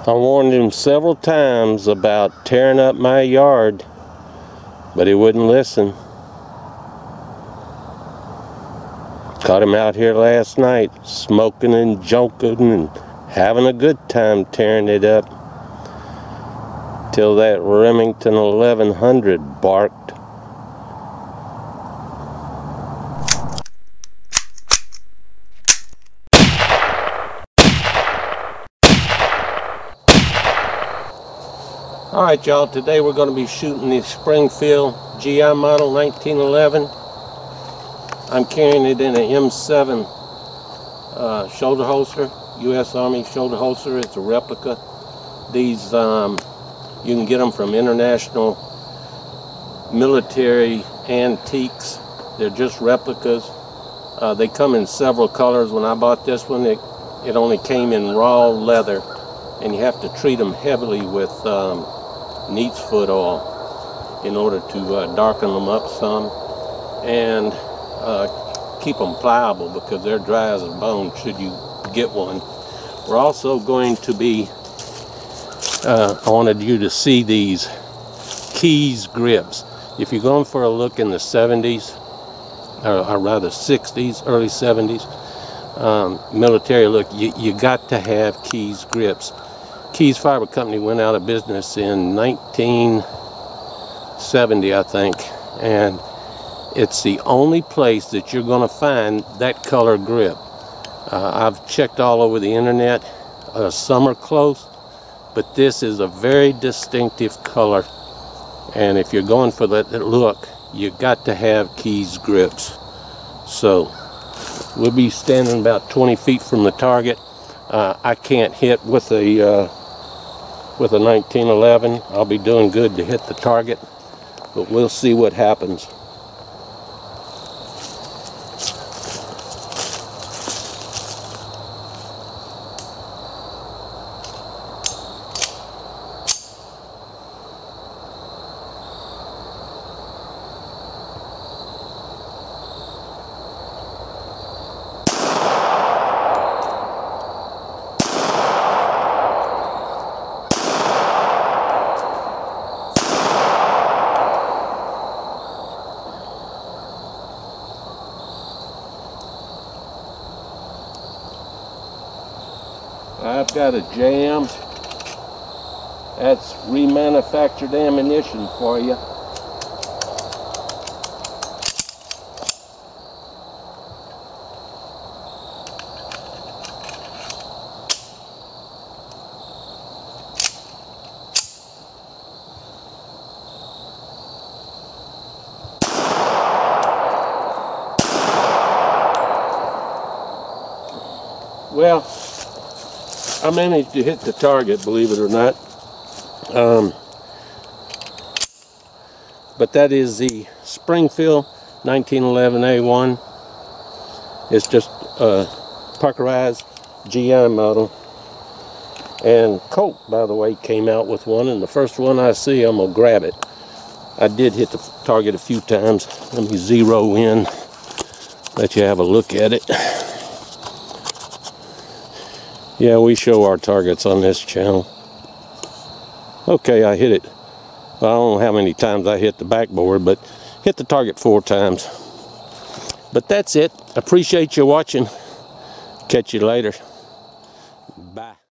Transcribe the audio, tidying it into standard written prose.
I warned him several times about tearing up my yard, but he wouldn't listen. Caught him out here last night, smoking and joking and having a good time tearing it up, till that Remington 1100 barked. Alright y'all, today we're going to be shooting the Springfield GI model 1911. I'm carrying it in an M7 shoulder holster, U.S. Army shoulder holster. It's a replica. These, you can get them from International Military Antiques. They're just replicas. They come in several colors. When I bought this one, it only came in raw leather, and you have to treat them heavily with neat's foot oil in order to darken them up some and keep them pliable, because they're dry as a bone should you get one. We're also going to be, I wanted you to see these Keys grips. If you're going for a look in the 70s, or rather 60s, early 70s, military look, you got to have Keys grips. Keys Fiber Company went out of business in 1970, I think, and it's the only place that you're going to find that color grip. I've checked all over the internet. Some are close, but this is a very distinctive color, and if you're going for that look, you got to have Keys grips. So we'll be standing about 20 feet from the target. I can't hit with a 1911. I'll be doing good to hit the target, but we'll see what happens. I've got a jam. That's remanufactured ammunition for you. Well, I managed to hit the target, believe it or not. But that is the Springfield 1911 A1. It's just a Parkerized GI model. And Colt, by the way, came out with one, and the first one I see, I'm going to grab it. I did hit the target a few times. Let me zero in, let you have a look at it. Yeah, we show our targets on this channel. Okay, I hit it. I don't know how many times I hit the backboard, but hit the target 4 times. But that's it. Appreciate you watching. Catch you later.